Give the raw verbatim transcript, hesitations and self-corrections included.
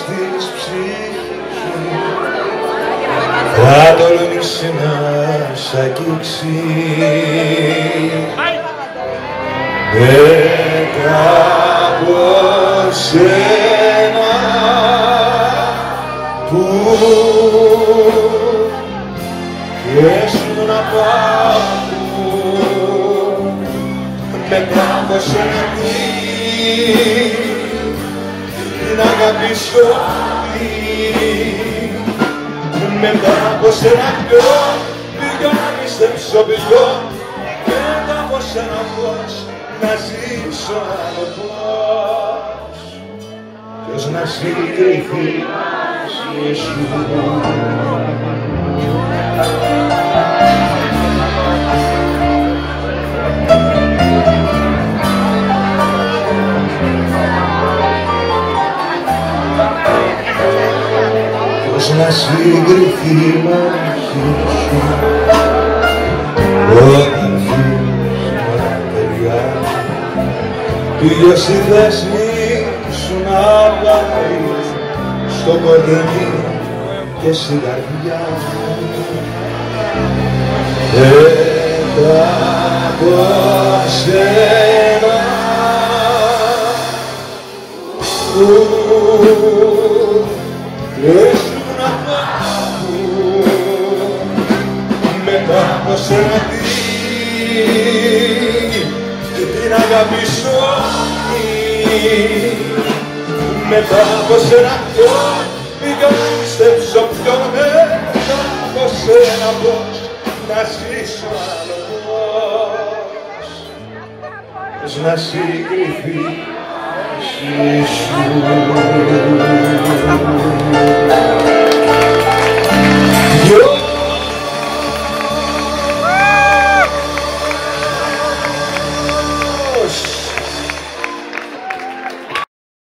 της ψυχής θα τολμήσει να σ' αγγίξει μετά από σένα που έσουν απάνω μετά από σένα την αγαπήσω μετά από σένα ποιο πήγα να πιστέψω ποιο μετά από σένα πώς να ζήσω άλλο πώς ποιος να συγκριθεί μαζί σου να συγκριθεί μαζί σου όταν φύγεις μακριά πήγες στη θέση σου να βάλεις στο κορμί και στην καρδιά μετά από σένα που μετά από σένα την αγαπήσω μετά από σένα ποιο πήγα να πιστέψω ποιο μετά από σένα πώς να ζήσω άλλο πώς πώς να συγκριθεί μαζί σου